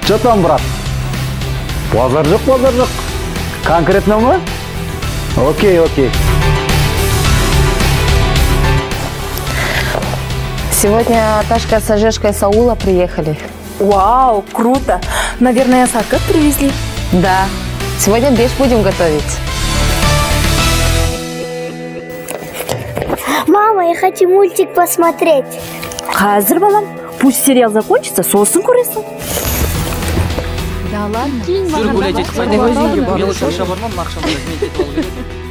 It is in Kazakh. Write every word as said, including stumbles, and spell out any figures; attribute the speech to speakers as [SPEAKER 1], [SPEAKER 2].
[SPEAKER 1] Что там, брат? Базар жоқ, базар жоқ. Конкретно ма? Окей, окей.
[SPEAKER 2] Сегодня Ташка с Ожешкой с аула приехали.
[SPEAKER 3] Вау, круто. Наверное, саркат привезли.
[SPEAKER 2] Да. Сегодня беш будем готовить.
[SPEAKER 4] Мама, я хочу мультик посмотреть.
[SPEAKER 3] Хазыр, балам. Пусть сериал закончится, сосын көресің.
[SPEAKER 2] Да ладно.
[SPEAKER 5] Жүр гулять етіп қайда өзіңге мелочь ақша бар ма? Мына ақшаны мен кетіп алып келетін.